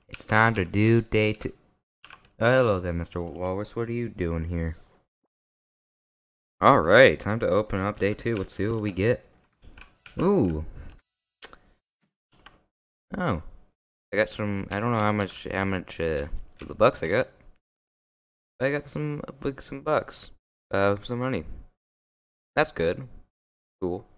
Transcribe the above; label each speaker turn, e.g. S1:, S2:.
S1: It's time to do day 2. Hello there, Mr. Walrus. What are you doing here? Alright, time to open up day 2. Let's see what we get. Ooh. Oh. I got some, I don't know how much the bucks I got. I got some bucks. Some money. That's good. Cool.